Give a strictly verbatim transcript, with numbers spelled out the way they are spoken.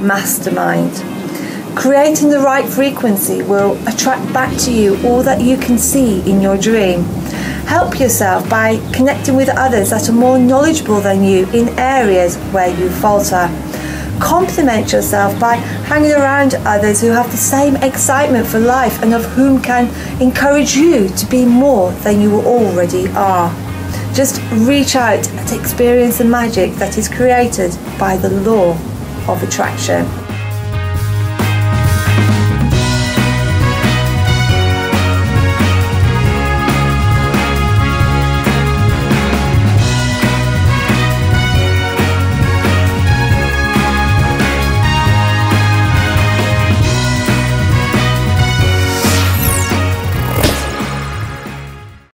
mastermind. Creating the right frequency will attract back to you all that you can see in your dream. Help yourself by connecting with others that are more knowledgeable than you in areas where you falter. Compliment yourself by hanging around others who have the same excitement for life and of whom can encourage you to be more than you already are. Just reach out and experience the magic that is created by the law of attraction.